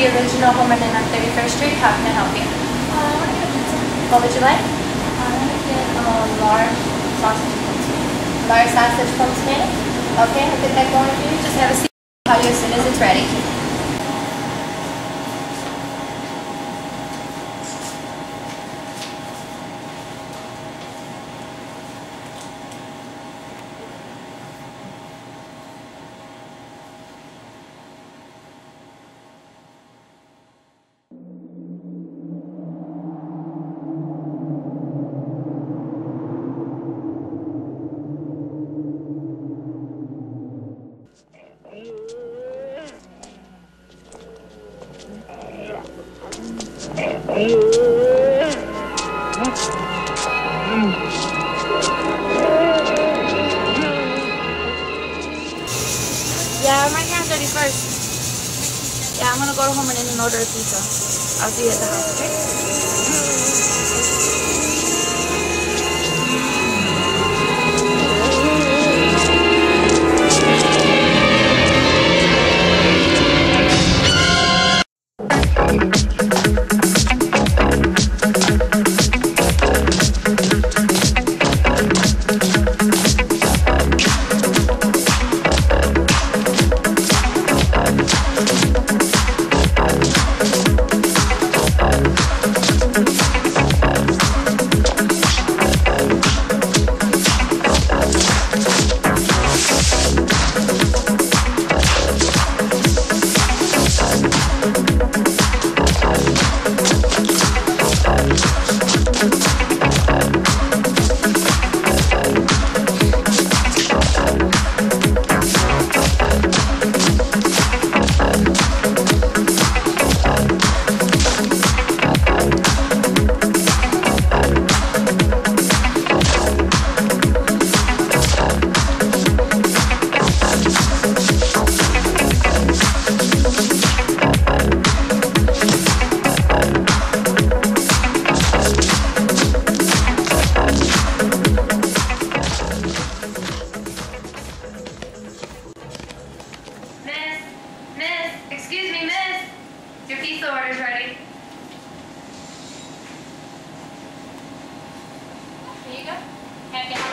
the original Home Run Inn on 31st Street. How can I help you? I want to get a pizza. What would you like? I want to get large sausage pizza. Large sausage from tomato? Okay, I'll get that going for you. Just have a seat. I'll call you as soon as it's ready. Yeah, I'm right here on 31st. Yeah, I'm gonna go to Home Run Inn and order a pizza. I'll see you at the house, okay? Excuse me, miss. Your pizza order's ready. Here you go. Can I get